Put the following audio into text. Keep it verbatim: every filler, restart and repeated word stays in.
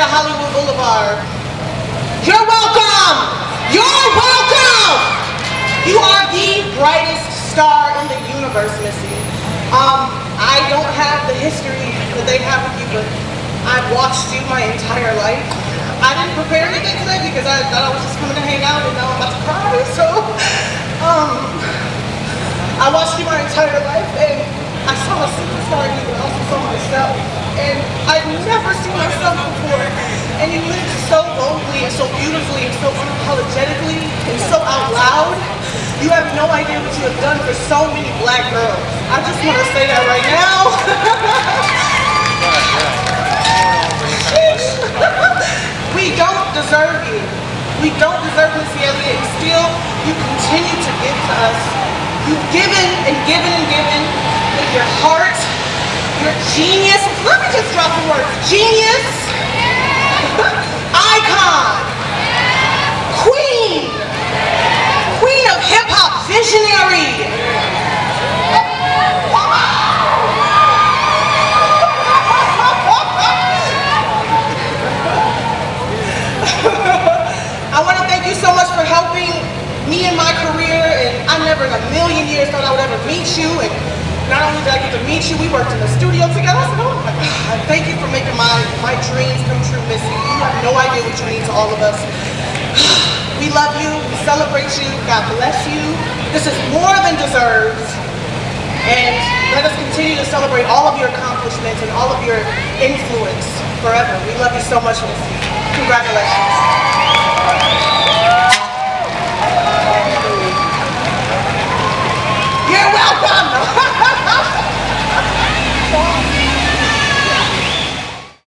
to Hollywood Boulevard. You're welcome! You're welcome! You are the brightest star in the universe, Missy. Um, I don't have the history that they have with you, but I've watched you my entire life. I didn't prepare anything today because I thought I was just coming to hang out and now I'm about to cry, so um, I watched you my entire life and I saw a superstar in you, but I also saw myself. And I've never seen myself before. And you lived so boldly and so beautifully and so unapologetically and so out loud. You have no idea what you have done for so many black girls. I just want to say that right now. We don't deserve you. We don't deserve Missy Elliott. Still, you continue to give to us. You've given and given and given with your heart. You're genius. Let me just drop the word. Genius. Icon. Queen. Queen of hip-hop. Visionary. I want to thank you so much for helping me in my career, and I never in a million years thought I would ever meet you. And not only did I get to meet you, we worked in the studio together. I said, oh my God, thank you for making my, my dreams come true, Missy. You have no idea what you mean to all of us. We love you, we celebrate you, God bless you. This is more than deserved. And let us continue to celebrate all of your accomplishments and all of your influence forever. We love you so much, Missy. Congratulations.